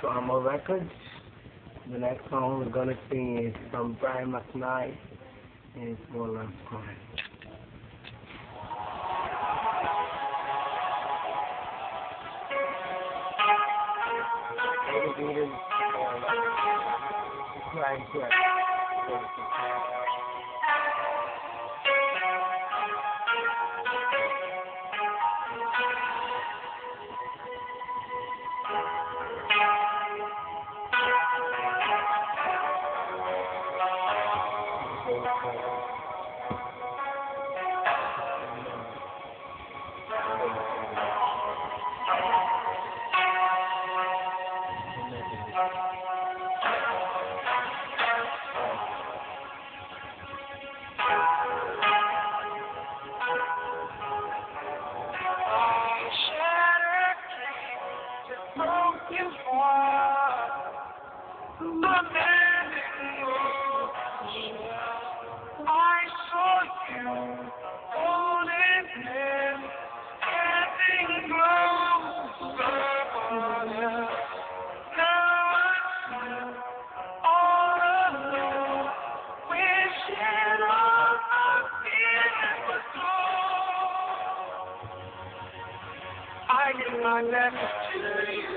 to Amo Records. The next song we're gonna sing is from Brian McKnight, and it's One Last Time. Right here. I give my neck to you,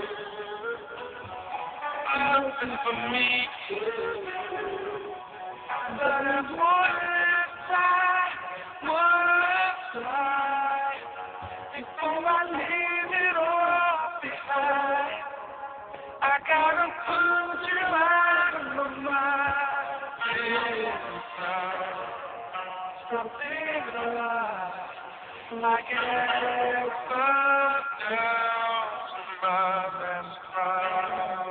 nothing for me, but if one last time, before I leave it all behind, I gotta put you out of my mind. Something alive, like an ever down to my best friend.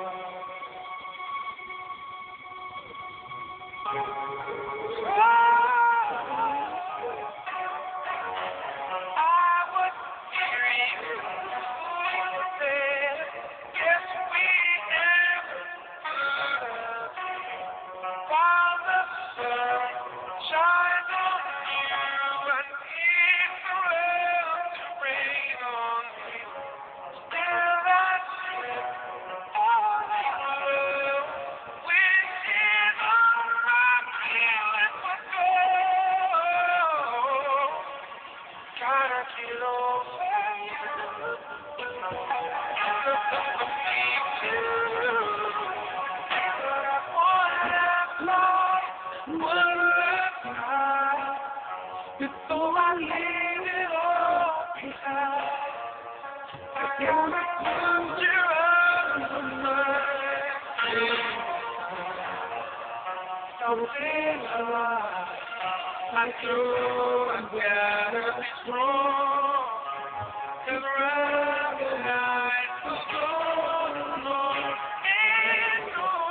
I was hearing you say, yes, we ever could. While the sun shines on you and it's around to rain on me, still I sit all alone, wishing all my feelings would go. Gotta get over you. Nothing for me to do. But I wanna fly one last time before I leave it all behind. I gotta put you out of my mind. Something alive, like you, I gotta be strong. 'Cause around the night will go on and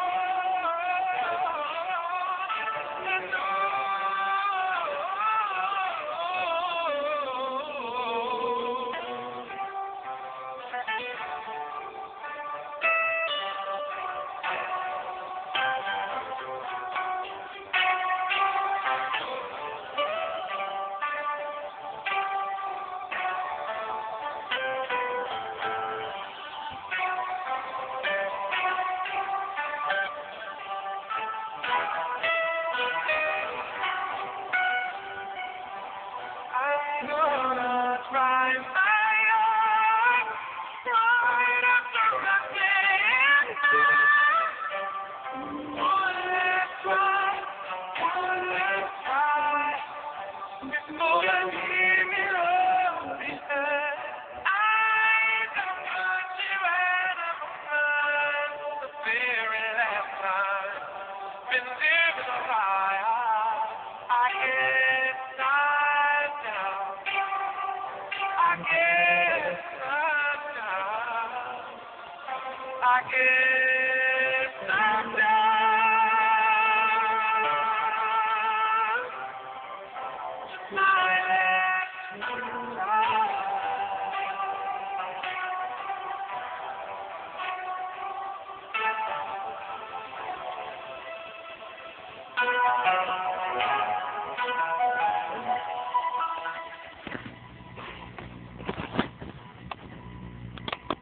I'm gonna try my heart right after I say one last try, one last try before I leave it all behind. I don't want you out of my mind the very last time. Been living a lie. I can't stop now. I can't stop now. I can't stop now. My last